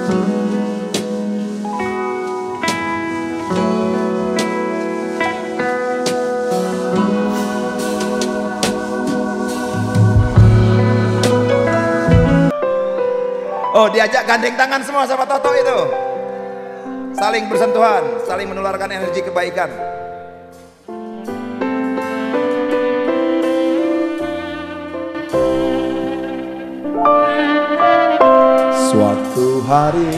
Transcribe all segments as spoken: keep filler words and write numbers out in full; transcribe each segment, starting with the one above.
Oh, diajak gandeng tangan semua sama Toto itu. Saling bersentuhan, saling menularkan energi kebaikan. Suatu hari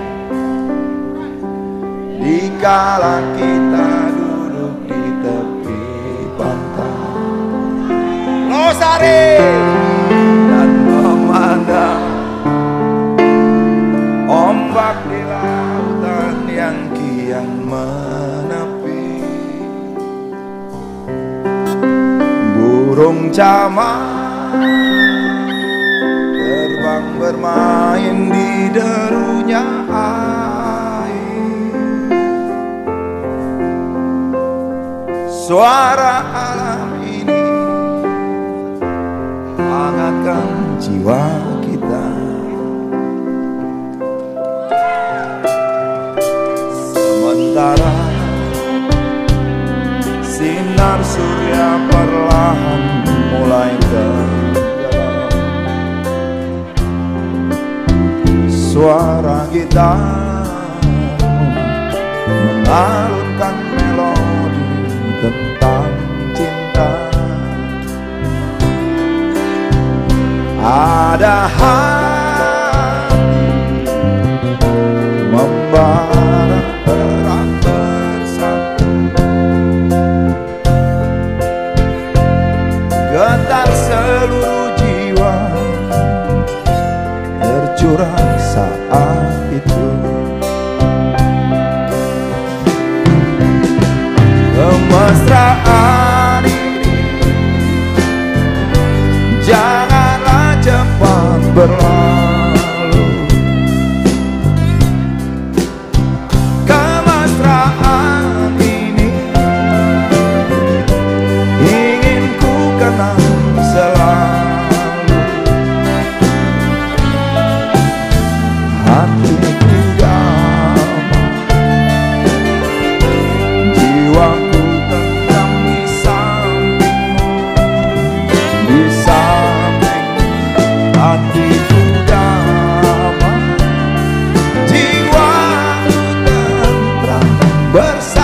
dikala kita duduk di tepi pantai Losari dan memandang ombak di lautan yang kian menepi, burung camar terbang bermain di derunya air. Suara alam ini hangatkan jiwa kita. Sementara sinar surya perlahan mulai tenggelam, suara gitar mengalunkan melodi tentang cinta. Ada hati membara erat bersatu, getar seluruh jiwa tercurah saat itu. Kemesraan ini janganlah cepat berlalu. Kemesraan ini ingin ku kenang selalu. Hatiku damai, jiwaku tenang di sampingmu, di samping. Hatiku damai, jiwaku tenang bersama.